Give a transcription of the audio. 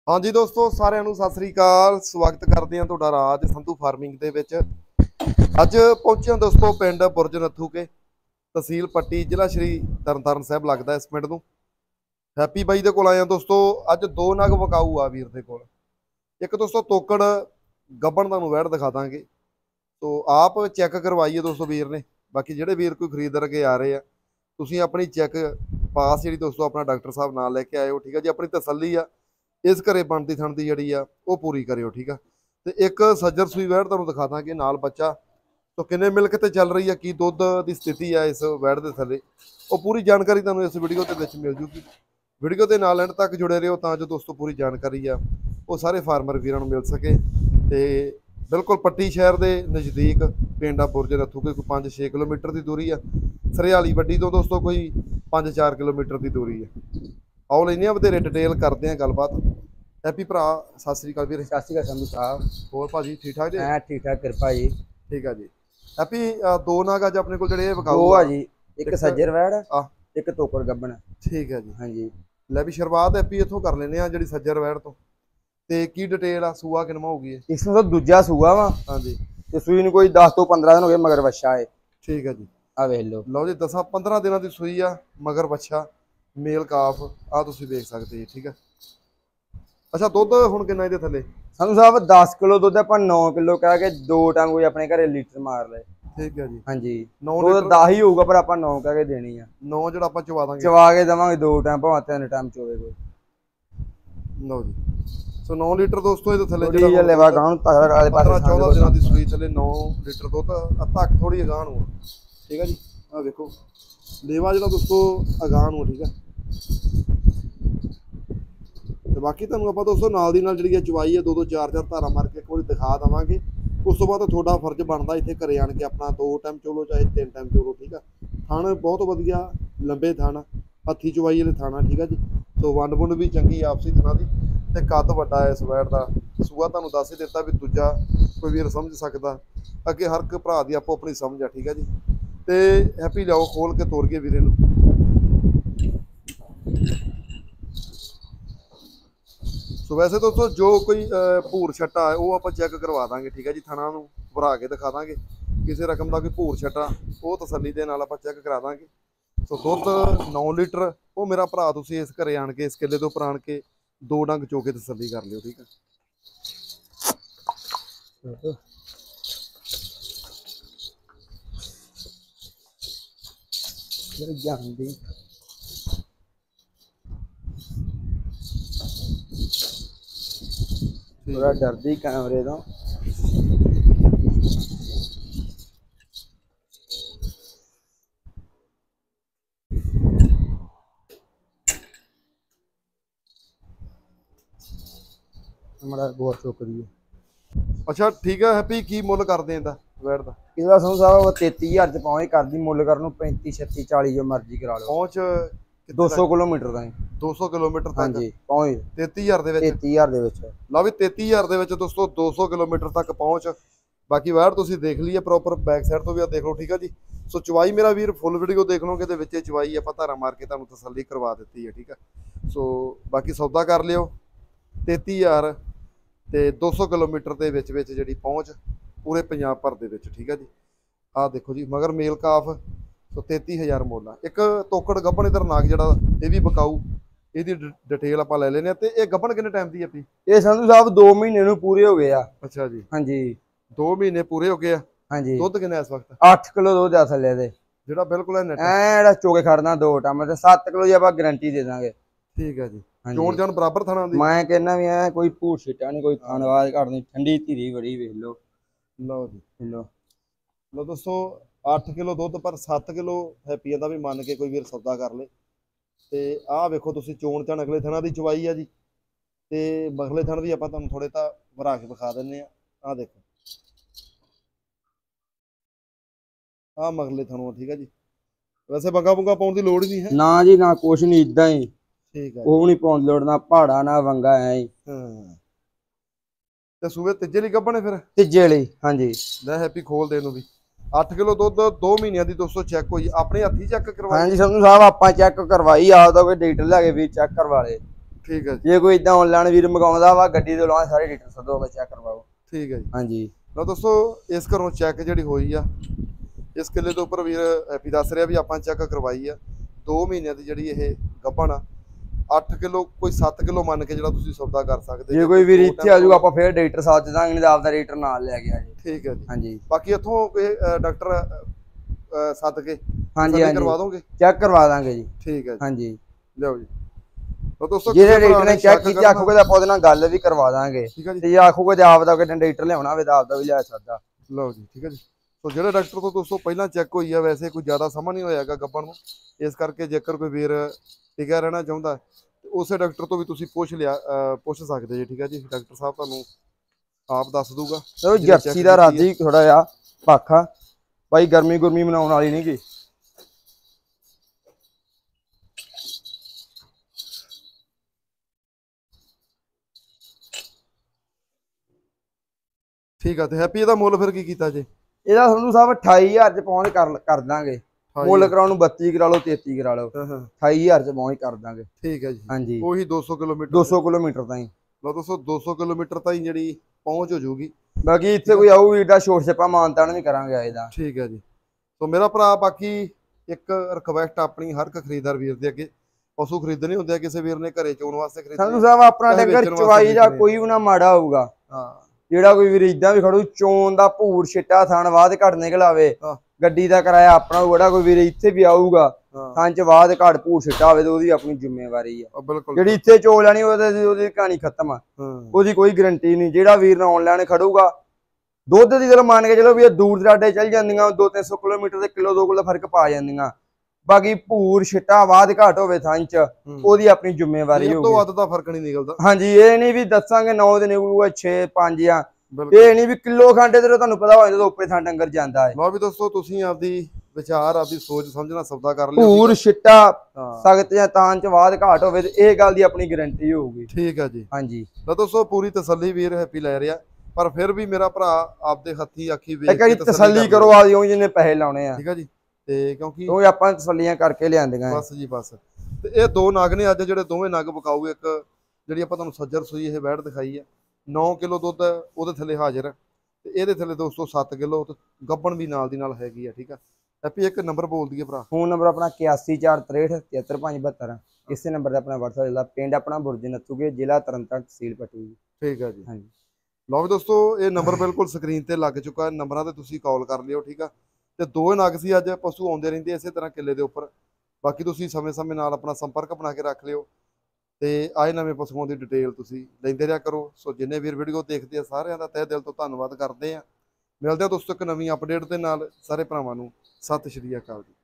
हाँ जी दोस्तों साਰਿਆਂ ਨੂੰ ਸਤਿ ਸ੍ਰੀ ਅਕਾਲ ਸਵਾਗਤ ਕਰਦੇ ਹਾਂ ਤੁਹਾਡਾ ਰਾਜ ਸੰਧੂ ਫਾਰਮਿੰਗ ਦੇ ਵਿੱਚ। ਅੱਜ ਪਹੁੰਚੇ ਹਾਂ ਦੋਸਤੋ ਪਿੰਡ ਬੁਰਜ ਨੱਥੂ ਕੇ, ਤਹਿਸੀਲ ਪੱਟੀ, ਜ਼ਿਲ੍ਹਾ ਸ਼੍ਰੀ ਤਰਨਤਾਰਨ ਸਾਹਿਬ ਲੱਗਦਾ ਇਸ ਪਿੰਡ ਨੂੰ। ਹੈਪੀ ਬਾਈ ਦੇ ਕੋਲ ਆਏ ਹਾਂ ਦੋਸਤੋ। ਅੱਜ ਦੋ ਨਗ ਵਿਕਾਊ ਆ ਵੀਰ ਦੇ ਕੋਲ। ਇੱਕ ਦੋਸਤੋ ਤੋਕੜ ਗੱਬਣ ਤੁਹਾਨੂੰ ਵੈੜ ਦਿਖਾ ਦਾਂਗੇ, ਤੋ ਆਪ ਚੈੱਕ ਕਰਵਾਈਏ ਦੋਸਤੋ ਵੀਰ ਨੇ। ਬਾਕੀ ਜਿਹੜੇ ਵੀਰ ਕੋਈ ਖਰੀਦਣ ਕੇ ਆ ਰਹੇ ਆ, ਤੁਸੀਂ ਆਪਣੀ ਚੈੱਕ ਪਾਸ ਜਿਹੜੀ ਦੋਸਤੋ ਆਪਣਾ ਡਾਕਟਰ ਸਾਹਿਬ ਨਾਲ ਲੈ ਕੇ ਆਇਓ, ਠੀਕ ਹੈ ਜੀ। ਆਪਣੀ ਤਸੱਲੀ ਆ ਇਸ ਘਰੇ ਬਣਦੀ ਥਣ ਦੀ ਜਿਹੜੀ ਆ ਉਹ ਪੂਰੀ ਕਰਿਓ, ਠੀਕ ਆ। ਤੇ ਇੱਕ ਸੱਜਰ ਸੂਈ ਵੈੜ ਤੁਹਾਨੂੰ ਦਿਖਾ ਦਾਂਗੇ ਨਾਲ ਬੱਚਾ। ਤੋ ਕਿੰਨੇ ਮਿਲਕ ਤੇ ਚੱਲ ਰਹੀ ਆ, ਕੀ ਦੁੱਧ ਦੀ ਸਥਿਤੀ ਆ ਇਸ ਵੈੜ ਦੇ ਥੱਲੇ, ਉਹ ਪੂਰੀ ਜਾਣਕਾਰੀ ਤੁਹਾਨੂੰ ਇਸ ਵੀਡੀਓ ਦੇ ਵਿੱਚ ਮਿਲ ਜੂਗੀ। ਵੀਡੀਓ ਦੇ ਨਾਲ ਐਂਡ ਤੱਕ ਜੁੜੇ ਰਹੋ ਤਾਂ ਜੋ ਦੋਸਤੋ ਪੂਰੀ ਜਾਣਕਾਰੀ ਆ ਉਹ ਸਾਰੇ ਫਾਰਮਰ ਵੀਰਾਂ ਨੂੰ ਮਿਲ ਸਕੇ। ਤੇ ਬਿਲਕੁਲ ਪੱਟੀ ਸ਼ਹਿਰ ਦੇ ਨਜ਼ਦੀਕ ਪਿੰਡ ਆ ਬੁਰਜ ਨੱਥੂ ਕੋਈ 5-6 ਕਿਲੋਮੀਟਰ ਦੀ ਦੂਰੀ ਆ। ਸਰਿਆਲੀ ਵੱਡੀ ਤੋਂ ਦੋਸਤੋ ਕੋਈ 5-4 ਕਿਲੋਮੀਟਰ ਦੀ ਦੂਰੀ ਆ। ਆਓ ਲੈਨੇ ਆ ਵਧੇਰੇ ਡਿਟੇਲ ਕਰਦੇ ਆ ਗੱਲਬਾਤ। ਹੈਪੀ ਭਰਾ ਸਤਿ ਸ੍ਰੀ ਅਕਾਲ ਵੀਰੇ। ਸਤਿ ਸ਼੍ਰੀ ਅਕਾਲ ਸੰਧੂ ਸਾਹਿਬ। ਹੋਰ ਭਾਜੀ ਠੀਕ ਠਾਕ ਜੀ? ਮੈਂ ਠੀਕ ਠਾਕ, ਕਿਰਪਾ ਜੀ। ਠੀਕ ਆ ਜੀ। ਹੈਪੀ ਦੋ ਨਾਗ ਅੱਜ ਆਪਣੇ ਕੋਲ ਜਿਹੜੇ ਇਹ ਵਿਕਾਊ ਦੋ ਆ ਜੀ, ਇੱਕ ਸੱਜਰ ਵੈੜ ਆ, ਇੱਕ ਤੋਕੜ ਗੱਬਣ। ਠੀਕ ਹੈ ਜੀ। ਹਾਂਜੀ, ਲੈ ਵੀ ਸ਼ੁਰੂਆਤ ਹੈਪੀ ਇੱਥੋਂ ਕਰ ਲੈਨੇ ਆ ਜਿਹੜੀ ਸੱਜਰ ਵੈੜ ਤੋਂ। ਤੇ ਕੀ ਡਿਟੇਲ ਆ, ਸੂਆ ਕਿਨਮਾ ਹੋਊਗੀ ਇਹ? ਇਸ ਨੂੰ ਤਾਂ ਦੂਜਾ ਸੂਆ ਵਾ। ਹਾਂਜੀ। ਤੇ ਸੂਈ ਨੂੰ ਕੋਈ 10 ਤੋਂ 15 ਦਿਨ ਹੋ ਗਏ, ਮਗਰ ਵੱਛਾ ਹੈ। ਠੀਕ ਹੈ ਜੀ। ਆ ਵੇਖ ਲਓ। ਲਓ ਜੀ 10-15 ਦਿਨਾਂ ਦੀ ਸੂਈ ਆ, ਮਗਰ ਬੱਚਾ, ਮੇਲ ਕਾਫ ਆ ਤੁਸੀਂ ਦੇਖ ਸਕਦੇ ਜੀ, ਠੀਕ ਹੈ। ਅੱਛਾ ਦੁੱਧ ਹੁਣ ਕਿੰਨਾ ਇਹਦੇ ਥੱਲੇ? ਸੰਧੂ ਸਾਹਿਬ 10 ਕਿਲੋ ਦੁੱਧ ਆਪਾਂ 9 ਕਿਲੋ ਕਹਿ ਕੇ ਦੋ ਟਾਈਮ ਕੋਈ ਆਪਣੇ ਘਰੇ ਲੀਟਰ ਮਾਰ ਲਏ। ਠੀਕ ਹੈ ਜੀ। ਹਾਂਜੀ, 9 ਉਹ ਲੀਟਰ 10 ਹੀ ਹੋਊਗਾ, ਪਰ ਆਪਾਂ 9 ਕਹਿ ਕੇ ਦੇਣੀ ਆ। 9 ਜਿਹੜਾ ਆਪਾਂ ਚਵਾ ਦਾਂਗੇ, ਚਵਾ ਕੇ ਦੇਵਾਂਗੇ ਦੋ ਟਾਈਮ, ਭਾਵੇਂ 3 ਟਾਈਮ ਚੋਵੇ ਕੋਈ। ਲਓ ਜੀ। ਸੋ 9 ਲੀਟਰ ਦੋਸਤੋ ਇਹਦੇ ਥੱਲੇ ਜਿਹੜਾ ਜਿਹੜਾ ਲੈਵਾ ਗਾਂ ਨੂੰ ਤਗੜਾ ਵਾਲੇ ਪਾਸੇ 14 ਦਿਨਾਂ ਦੀ ਸੂਈ ਥੱਲੇ 9 ਲੀਟਰ ਦੁੱਧ। ਤੱਕ ਥੋੜੀ ਅਗਾਂਹ ਨੂੰ, ਠੀਕ ਹੈ ਜੀ। ਆ ਵੇਖੋ ਲੇਵਾ ਜਿਹੜਾ ਦੋਸਤੋ ਅਗਾਂਹ ਨੂੰ, ਠੀਕ ਹੈ। ਤੇ ਬਾਕੀ ਤੁਹਾਨੂੰ ਆਪਾਂ ਦੋਸਤੋ ਨਾਲ ਦੀ ਨਾਲ ਜਿਹੜੀ ਆ ਚਵਾਈ ਹੈ 2-2 4-4 ਧਾਰਾਂ ਮਾਰ ਕੇ ਇੱਕ ਵਾਰੀ ਦਿਖਾ ਦੇਵਾਂਗੇ। ਉਸ ਤੋਂ ਬਾਅਦ ਤੁਹਾਡਾ ਫਰਜ਼ ਬਣਦਾ ਇੱਥੇ ਘਰੇ ਆਣ ਕੇ ਆਪਣਾ 2 ਟਾਈਮ ਚੋਲੋ ਚਾਹੇ 3 ਟਾਈਮ ਚੋਲੋ, ਠੀਕ ਆ। ਥਣ ਬਹੁਤ ਵਧੀਆ ਲੰਬੇ ਥਣ, ਹੱਥੀ ਚਵਾਈ ਵਾਲੇ ਥਾਣਾ, ਠੀਕ ਆ ਜੀ। ਸੋ ਵੰਡ ਵੁੰਡ ਵੀ ਚੰਗੀ ਆਪਸੀ ਥਣਾ ਦੀ, ਤੇ ਕੱਦ ਵੱਡਾ ਹੈ ਇਸ ਵੈੜ ਦਾ। ਸੂਆ ਤੁਹਾਨੂੰ ਦੱਸ ਹੀ ਦਿੱਤਾ ਵੀ ਦੂਜਾ ਕੋਈ ਵੀਰ ਸਮਝ ਸਕਦਾ। ਅੱਗੇ ਹਰ ਇੱਕ ਭਰਾ ਦੀ ਆਪੋ ਆਪਣੀ ਸਮਝ ਆ, ਠੀਕ ਆ ਜੀ। ਤੇ ਹੈਪੀ ਲਿਆਓ ਖੋਲ ਕੇ ਤੋਰ ਕੇ ਵੀਰੇ ਨੂੰ। ਸੋ ਵੈਸੇ ਦੋਸਤੋ ਜੋ ਕੋਈ ਭੂਰ ਛੱਟਾ ਹੈ ਉਹ ਆਪਾਂ ਚੈੱਕ ਕਰਵਾ ਦਾਂਗੇ, ਠੀਕ ਹੈ ਜੀ। ਥਣਾ ਨੂੰ ਭਰਾ ਕੇ ਦਿਖਾ ਦਾਂਗੇ। ਕਿਸੇ ਰਕਮ ਦਾ ਕੋਈ ਭੂਰ ਛੱਟਾ ਉਹ ਤਸੱਲੀ ਦੇ ਨਾਲ ਆਪਾਂ ਚੈੱਕ ਕਰਾ ਦਾਂਗੇ। ਸੋ ਦੁੱਧ 9 ਲੀਟਰ ਉਹ ਮੇਰਾ ਭਰਾ ਤੁਸੀਂ ਇਸ ਘਰੇ ਆਣ ਕੇ, ਇਸ ਕਿੱਲੇ ਤੋਂ ਉੱਪਰ ਆਣ ਕੇ 2 ਡੰਗ ਚੋ ਕੇ ਤਸੱਲੀ ਕਰ ਲਿਓ, ਠੀਕ ਹੈ। ਜਾਂਦੀ ਥੋੜਾ ਡਰਦੀ ਕੈਮਰੇ ਤੋਂ। ਹਮਾਰਾ ਗੋਰ ਚੋਕਰੀ ਹੈ। ਅੱਛਾ ਠੀਕ ਹੈ ਹੈਪੀ, ਕੀ ਮੁੱਲ ਕਰਦੇ ਇਹਦਾ ਵੈੜ ਦਾ? ਇਹਦਾ ਸੰਧੂ ਸਾਹਿਬ 33,000 ਚ ਪਹੁੰਚ ਕਰਦੀ, ਮੁੱਲ ਕਰਨ ਨੂੰ 35, 36, 40 ਜੋ ਮਰਜ਼ੀ ਕਰਾ ਲਓ। ਪਹੁੰਚ 200 ਕਿਲੋਮੀਟਰ ਦਾ 200 ਕਿਲੋਮੀਟਰ ਤੱਕ? ਹਾਂਜੀ ਪਹੁੰਚ 33,000 ਦੇ ਵਿੱਚ। 33,000 ਦੇ ਵਿੱਚ। ਲਾ ਵੀ 33,000 ਦੇ ਵਿੱਚ ਦੋਸਤੋ 200 ਕਿਲੋਮੀਟਰ ਤੱਕ ਪਹੁੰਚ। ਬਾਕੀ ਵੈੜ ਤੁਸੀਂ ਦੇਖ ਲਈਏ ਪ੍ਰੋਪਰ, ਬੈਕ ਸਾਈਡ ਤੋਂ ਵੀ ਆ ਦੇਖ ਲਓ, ਠੀਕ ਆ ਜੀ। ਸੋ ਚਵਾਈ ਮੇਰਾ ਵੀਰ ਫੁੱਲ ਵੀਡੀਓ ਦੇਖ ਲਓਗੇ, ਤੇ ਵਿੱਚ ਚਵਾਈ ਆਪਾਂ ਧਾਰਾ ਮਾਰ ਕੇ ਤੁਹਾਨੂੰ ਤਸੱਲੀ ਕਰਵਾ ਦਿੱਤੀ ਹੈ, ਠੀਕ ਆ। ਸੋ ਬਾਕੀ ਸੌਦਾ ਕਰ ਲਿਓ। 33,000 ਤੇ 200 ਕਿਲੋਮੀਟਰ ਦੇ ਵਿੱਚ ਵਿੱਚ ਜਿਹੜੀ ਪਹੁੰਚ ਪੂਰੇ ਪੰਜਾਬ ਭਰ ਦੇ ਵਿੱਚ, ਠੀਕ ਆ ਜੀ। ਆਹ ਦੇਖੋ ਜੀ ਮਗਰ ਮੇਲ ਕਾਫ। ਸੋ 33,000 ਮੁੱਲ ਆ। ਇੱਕ ਤੋਕੜ ਗੱਬਣ ਇਧਰ ਨਾਗ ਜਿਹੜਾ ਇਹ ਵੀ ਬਕਾਊ, ਇਹਦੀ ਡਿਟੇਲ ਆਪਾਂ ਲੈ ਲੈਨੇ ਆ। ਤੇ ਇਹ ਗੱਬਣ ਕਿੰਨੇ ਟਾਈਮ ਦੀ ਆ ਪੀ? ਇਹ ਸੰਧੂ ਸਾਹਿਬ 2 ਮਹੀਨੇ ਨੂੰ ਪੂਰੇ ਹੋ ਗਏ ਆ। ਅੱਛਾ ਜੀ। ਹਾਂਜੀ 2 ਮਹੀਨੇ ਪੂਰੇ ਹੋ ਗਏ ਆ। ਹਾਂਜੀ। ਦੁੱਧ ਕਿੰਨਾ ਇਸ ਵਕਤ? 8 ਕਿਲੋ ਦੁੱਧ ਆ ਥੱਲੇ ਦੇ, ਜਿਹੜਾ ਬਿਲਕੁਲ ਹੈ ਨੈਟ। ਜਿਹੜਾ ਚੋਕੇ ਖੜਨਾ 2 ਟਾਈਮ ਤੇ 7 ਕਿਲੋ ਦੀ ਆਪਾਂ ਗਾਰੰਟੀ ਦੇ ਦਾਂਗੇ। ਠੀਕ ਹੈ ਜੀ। ਚੋਣ ਜਾਨ ਬਰਾਬਰ ਥਾਣਾ ਦੀ? ਮੈਂ ਕਹਿੰਦਾ ਵੀ ਐ ਕੋਈ ਭੂਰ ਛਿੱਟਾ ਨਹੀਂ, ਕੋਈ ਥਾਨਵਾਜ ਘੜਨੀ, ਠੰਡੀ ਧੀਰੀ ਬੜੀ ਵੇਖ ਲਓ। ਲਓ ਜੀ ਲਓ ਲਓ ਦੋਸਤੋ 8 ਕਿਲੋ ਦੁੱਧ, ਪਰ 7 ਕਿਲੋ ਹੈਪੀਆਂ ਦਾ ਵੀ ਮੰਨ ਕੇ ਕੋਈ ਵੀਰ ਸੌਦਾ ਕਰ ਲੇ। ਤੇ ਆਹ ਵੇਖੋ ਤੁਸੀਂ ਚੋਣ ਚਾਣ ਅਗਲੇ ਥਣਾ ਦੀ ਚਵਾਈ ਆ ਜੀ। ਤੇ ਮਗਲੇ ਥਣ ਵੀ ਆਪਾਂ ਤੁਹਾਨੂੰ ਥੋੜੇ ਤਾਂ ਭਰਾ ਕੇ ਵਿਖਾ ਦਿੰਨੇ ਆ। ਆਹ ਦੇਖੋ ਆਹ ਮਗਲੇ ਥਣੋਂ, ਠੀਕ ਆ ਜੀ। ਵੈਸੇ ਬੰਗਾ ਬੁੰਗਾ ਪਾਉਣ ਦੀ ਲੋੜ ਹੀ ਨਹੀਂ ਹੈ ਨਾ ਜੀ, ਨਾ ਕੁਛ ਨਹੀਂ, ਇਦਾਂ ਹੀ। ਠੀਕ ਹੈ। ਉਹ ਨਹੀਂ ਪਾਉਣ ਲੋੜ, ਨਾ ਪਹਾੜਾ ਨਾ ਵੰਗਾ ਐ ਹੀ। ਹਾਂ ਤੇ ਸੂਏ ਤੀਜੇ ਲਈ ਗੱਭਣੇ ਫਿਰ? ਤੀਜੇ ਲਈ। ਹਾਂਜੀ ਲੈ ਹੈਪੀ ਖੋਲ ਦੇ ਨੂੰ ਵੀ। 8 ਕਿਲੋ ਦੁੱਧ 2 ਮਹੀਨਿਆਂ ਦੀ ਦੋਸਤੋ ਚੈੱਕ ਹੋਈ, ਆਪਣੇ ਹੱਥੀ ਚੈੱਕ ਕਰਵਾਈ? ਹਾਂਜੀ ਸੰਧੂ ਸਾਹਿਬ ਆਪਾਂ ਚੈੱਕ ਕਰਵਾਈ, ਆਪਦਾ ਕੋਈ ਡਾਕਟਰ ਲੈ ਕੇ ਵੀ ਚੈੱਕ ਕਰਵਾ ਲੇ। ਠੀਕ ਹੈ ਜੀ। ਜੇ ਕੋਈ ਇਦਾਂ ਆਨਲਾਈਨ ਵੀਰ ਮੰਗਾਉਂਦਾ ਵਾ ਗੱਡੀ ਦੇ ਲਾਉਣ ਸਾਰੇ ਲੀਟਰ ਸਦੋ ਚੈੱਕ ਕਰਵਾਓ। ਠੀਕ ਹੈ ਜੀ। ਹਾਂਜੀ ਲਓ ਦੋਸਤੋ ਇਸ ਘਰੋਂ ਚੈੱਕ ਜਿਹੜੀ ਹੋਈ ਆ ਇਸ ਕਿੱਲੇ ਤੋਂ ਉੱਪਰ ਵੀਰ ਹੈਪੀ ਦੱਸ ਰਿਹਾ ਵੀ ਆਪਾਂ ਚੈੱਕ ਕਰਵਾਈ ਆ 2 ਮਹੀਨਿਆਂ ਦੀ ਜਿਹੜੀ ਇਹ ਗੱਭਣ ਆ 8 ਕਿਲੋ ਕੋਈ 7 ਕਿਲੋ ਮੰਨ ਕੇ ਜਿਹੜਾ ਤੁਸੀਂ ਸੌਦਾ ਕਰ ਸਕਦੇ ਜੇ ਕੋਈ ਵੀਰ ਇੱਥੇ ਆ ਜਾਊਗਾ ਆਪਾਂ ਫੇਰ ਡਾਕਟਰ ਸਾਹਿਬ ਦੇ ਦਾਂਗੇ, ਨਹੀਂ ਤਾਂ ਆਪਦਾ ਡਾਕਟਰ ਨਾਲ ਲੈ ਗਿਆ ਜੀ। ਠੀਕ ਹੈ ਜੀ। ਹਾਂਜੀ ਬਾਕੀ ਇੱਥੋਂ ਕੋਈ ਡਾਕਟਰ ਸੱਦ ਕੇ ਹਾਂਜੀ ਹਾਂਜੀ ਕਰਵਾ ਦੋਗੇ? ਚੈੱਕ ਕਰਵਾ ਦਾਂਗੇ ਜੀ। ਠੀਕ ਹੈ ਜੀ। ਹਾਂਜੀ ਲਿਓ ਜੀ। ਲਓ ਦੋਸਤੋ ਜਿਹੜੇ ਡਾਕਟਰ ਨੇ ਚੈੱਕ ਕੀਤੀ ਆਖੋਗੇ ਤਾਂ ਆਪਾਂ ਉਹਦੇ ਨਾਲ ਗੱਲ ਵੀ ਕਰਵਾ ਦਾਂਗੇ। ਠੀਕ ਹੈ ਜੀ। ਤੇ ਜੇ ਆਖੋਗੇ ਤੇ ਆਪ ਦਾ ਕੋਈ ਡਾਕਟਰ ਲਿਆਉਣਾ ਹੋਵੇ ਤਾਂ ਆਪ ਦਾ ਵੀ ਲਿਆ ਸਕਦਾ। ਲਓ ਜੀ ਠੀਕ ਹੈ ਜੀ। ਸੋ ਜਿਹੜੇ ਡਾਕਟਰ ਤੋਂ ਦੋਸਤੋ ਪਹਿਲਾਂ ਚੈੱਕ ਹੋਈ ਆ ਵੈਸੇ ਕੋਈ ਜ਼ਿਆਦਾ ਸਮਾਂ ਨਹੀਂ ਹੋਇਆਗਾ ਗੱਭਣ ਨੂੰ, ਇਸ ਕਰਕੇ ਜੇਕਰ ਕੋਈ ਵੀਰ ਟਿਕਿਆ ਰਹਿਣਾ ਚਾਹੁੰਦਾ ਤੇ ਉਸੇ ਡਾਕਟਰ ਤੋਂ ਵੀ ਤੁਸੀਂ ਪੁੱਛ ਸਕਦੇ ਜੀ। ਠੀਕ ਹੈ ਜੀ। ਡਾਕਟਰ ਸਾਹਿਬ ਤੁਹਾਨੂੰ ਆਪ ਦੱਸ ਦੂਗਾ। ਚਲੋ ਜਰਸੀ ਦਾ ਰਾਜੀ ਥੋੜਾ ਜਿਹਾ ਪਾਖਾ ਬਾਈ, ਗਰਮੀ ਗੁਰਮੀ ਮਨਾਉਣ ਵਾਲੀ ਨਹੀਂ ਗੀ। ਠੀਕ ਆ। ਤੇ ਹੈਪੀ ਇਹਦਾ ਮੁੱਲ ਫਿਰ ਕੀ ਕੀਤਾ ਜੀ? ਇਹਦਾ ਤੁਹਾਨੂੰ ਸਾਹਿਬ 28000 ਚ ਪਹੁੰਚ ਕਰ ਦਾਂਗੇ। ਮੁੱਲ ਕਰਾਉਣ ਨੂੰ 32 ਕਰਾ ਲਓ 33 ਕਰਾ ਲਓ, 28000 ਚ ਪਹੁੰਚ ਕਰ ਦਾਂਗੇ। ਠੀਕ ਹੈ ਜੀ। ਹਾਂਜੀ ਉਹੀ 200 ਕਿਲੋਮੀਟਰ 200 ਕਿਲੋਮੀਟਰ ਤਾਈਂ। ਲਓ ਦੋਸਤੋ 200 ਕਿਲੋਮੀਟਰ ਤਾਈਂ ਜਿਹੜੀ ਪਹੁੰਚ ਹੋ ਜਾਊਗੀ। ਬਾਕੀ ਇੱਥੇ ਕੋਈ ਆਊ ਵੀਰ ਦਾ ਛੋਟ ਛੱਪਾ ਮਾਨਤਾਨ ਵੀ ਕਰਾਂਗੇ ਇਹਦਾ। ਠੀਕ ਹੈ ਜੀ। ਸੋ ਮੇਰਾ ਭਰਾ ਬਾਕੀ ਇੱਕ ਰਿਕਵੈਸਟ ਆਪਣੀ ਹਰ ਇੱਕ ਖਰੀਦਦਾਰ ਵੀਰ ਦੇ ਅੱਗੇ, ਪਸ਼ੂ ਖਰੀਦਣੇ ਹੁੰਦੇ ਆ ਕਿਸੇ ਵੀਰ ਨੇ ਘਰੇ ਚੋਣ ਵਾਸਤੇ ਖਰੀਦਣੇ। ਸਾਨੂੰ ਸਾਹਿਬ ਆਪਣਾ ਡੰਗਰ ਚਵਾਈ ਦਾ ਕੋਈ ਵੀ ਨਾ ਮਾੜਾ ਹੋਊਗਾ। ਹਾਂ ਜਿਹੜਾ ਕੋਈ ਵੀਰ ਇਦਾਂ ਵੀ ਖੜੂ ਚੋਣ ਦਾ ਭੂਰ ਛਿੱਟਾ ਥਣ ਬਾਅਦ ਘੜ ਨਿਕਲਾਵੇ, ਗੱਡੀ ਦਾ ਕਿਰਾਇਆ ਆਪਣਾ ਹੋਊਗਾ। ਕੋਈ ਵੀਰ ਇੱਥੇ ਵੀ ਆਊਗਾ ਥਾਂ ਚ ਬਾਅਦ ਘੜ ਭੂਰ ਛਿੱਟਾ ਹੋਵੇ ਤੇ ਉਹਦੀ ਆਪਣੀ ਜ਼ਿੰਮੇਵਾਰੀ ਆ। ਬਿਲਕੁਲ। ਜਿਹੜੀ ਇੱਥੇ ਚੋ ਲੈਣੀ ਉਹਦੀ ਕਹਾਣੀ ਖਤਮ ਆ, ਉਹਦੀ ਕੋਈ ਗਰੰਟੀ ਨਹੀਂ। ਜਿਹੜਾ ਵੀਰ ਨਾ ਆਨਲਾਈਨ ਖੜੂਗਾ ਦੁੱਧ ਦੀ ਗੱਲ ਮੰਨ ਕੇ ਚਲੋ ਵੀ ਇਹ ਦੂਰ ਦਰਾਡੇ ਚੱਲ ਜਾਂਦੀਆਂ 200-300 ਕਿਲੋਮੀਟਰ ਦੇ ਕਿਲੋ 2 ਕਿਲੋ ਫਰਕ ਪਾ ਜਾਂਦੀਆਂ। ਬਾਕੀ ਭੂਰ ਛਿੱਟਾ ਬਾਅਦ ਘਾਟ ਹੋਵੇ ਥਾਂ ਚ ਉਹਦੀ ਆਪਣੀ ਜ਼ਿੰਮੇਵਾਰੀ ਹੋਊਗੀ। ਉਸ ਤੋਂ ਵੱਧ ਦਾ ਫਰਕ ਨਹੀਂ ਨਿਕਲਦਾ। ਹਾਂਜੀ ਇਹ ਨਹੀਂ ਵੀ ਦੱਸਾਂਗੇ 9 ਦੇ ਨਿਕਲੂਗਾ 6-5 ਆ, ਇਹ ਨਹੀਂ ਵੀ ਕਿਲੋ ਖਾਂਡੇ ਤੇ ਤੁਹਾਨੂੰ ਪਤਾ ਹੋ ਜਾਂਦਾ ਉੱਪਰੇ ਥਾਂ ਡੰਗਰ ਜਾਂਦਾ ਹੈ। ਲਓ ਵੀ ਦੋਸਤੋ ਤੁਸੀਂ ਆਪਦੀ ਵਿਚਾਰ ਆਪਦੀ ਸੋਚ ਸਮਝਣਾ ਸੌਦਾ ਕਰ ਲਿਓ। ਭੂਰ ਛਿੱਟਾ ਸਖਤ ਜਾਂ ਤਾਂ ਚ ਬਾਅਦ ਘਾਟ ਹੋਵੇ ਤੇ ਇਹ ਗੱਲ ਦੀ ਆਪਣੀ ਗਾਰੰਟੀ ਹੋਊਗੀ। ਠੀਕ ਹੈ ਜੀ। ਹਾਂਜੀ ਤਾਂ ਦੋਸਤੋ ਪੂਰੀ ਤਸੱਲੀ ਵੀਰ ਹੈਪੀ ਲੈ ਰਿਹਾ, ਪਰ ਫਿਰ ਵੀ ਮੇਰਾ ਭਰਾ ਆਪਦੇ ਹੱਥੀ ਆਖੀ ਵੇਖ ਕੇ ਤਸੱਲੀ ਕਰੋ ਆ ਜਿਉਂ ਜਿੰਨੇ ਪੈਸੇ ਲਾਉਣੇ ਆ। ਠੀਕ ਹੈ ਜੀ। ਤੇ ਕਿਉਂਕਿ ਉਹ ਆਪਾਂ ਤਸੱਲੀਆਂ ਕਰਕੇ ਲਿਆਂਦੀਆਂ ਬਸ ਜੀ ਬਸ। ਤੇ ਇਹ ਦੋ ਨਗ ਨੇ ਅੱਜ ਜਿਹੜੇ ਦੋਵੇਂ ਨਗ ਵਿਕਾਊ। ਇੱਕ ਜਿਹੜੀ ਆਪਾਂ ਤੁਹਾਨੂੰ ਸੱਜਰ ਸੂਈ ਇਹ ਵੈੜ ਦਿਖਾਈ ਆ 9 ਕਿਲੋ ਦੁੱਧ ਉਹਦੇ ਥੱਲੇ ਹਾਜ਼ਰ ਤੇ ਇਹਦੇ ਥੱਲੇ ਦੋਸਤੋ 7 ਕਿਲੋ ਗੱਬਣ ਵੀ ਨਾਲ ਦੀ ਨਾਲ ਹੈਗੀ ਆ। ਠੀਕ ਆ ਹੈਪੀ ਇੱਕ ਨੰਬਰ ਬੋਲ ਦਈਏ ਭਰਾ। ਫੋਨ ਨੰਬਰ ਆਪਣਾ 8143673572। ਇਸੇ ਨੰਬਰ ਤੇ ਆਪਣਾ WhatsApp ਚੱਲਦਾ। ਪਿੰਡ ਆਪਣਾ ਬੁਰਜ ਨੱਥੂਗੇ, ਜ਼ਿਲ੍ਹਾ ਤਰਨਤਾਰਨ, ਤਹਿਸੀਲ ਪੱਟੀ। ਠੀਕ ਆ ਜੀ। ਹਾਂਜੀ ਲਓ ਵੀ ਦੋਸਤੋ ਇਹ ਨੰਬਰ ਬਿਲਕੁਲ ਸਕਰੀਨ ਤੇ ਲੱਗ ਚੁੱਕਾ। ਨੰਬਰਾਂ ਤੇ ਤੁਸੀਂ ਕਾਲ ਕਰ ਲਿਓ। ਠੀਕ ਆ। ਤੇ ਦੋ ਨਗ ਸੀ ਅੱਜ ਪਸ਼ੂ ਆਉਂਦੇ ਰਹਿੰਦੇ ਇਸੇ ਤਰ੍ਹਾਂ ਕਿੱਲੇ ਦੇ ਉੱਪਰ। ਬਾਕੀ ਤੁਸੀਂ ਸਮੇਂ-ਸਮੇਂ ਨਾਲ ਆਪਣਾ ਸੰਪਰਕ ਬਣਾ ਕੇ ਰੱਖ ਲਿਓ ਤੇ ਆਏ ਨਵੇਂ ਪਸ਼ੂਆਂ ਦੀ ਡਿਟੇਲ ਤੁਸੀਂ ਲੈਂਦੇ ਰਿਹਾ ਕਰੋ। ਸੋ ਜਿੰਨੇ ਵੀਰ ਵੀਡੀਓ ਦੇਖਦੇ ਆ ਸਾਰਿਆਂ ਦਾ ਤਹਿ ਦਿਲ ਤੋਂ ਧੰਨਵਾਦ ਕਰਦੇ ਆ। ਮਿਲਦੇ ਆ ਦੋਸਤੋ ਇੱਕ ਨਵੀਂ ਅਪਡੇਟ ਦੇ ਨਾਲ। ਸਾਰੇ ਭਰਾਵਾਂ ਨੂੰ ਸਤਿ ਸ਼੍ਰੀ ਅਕਾਲ ਜੀ।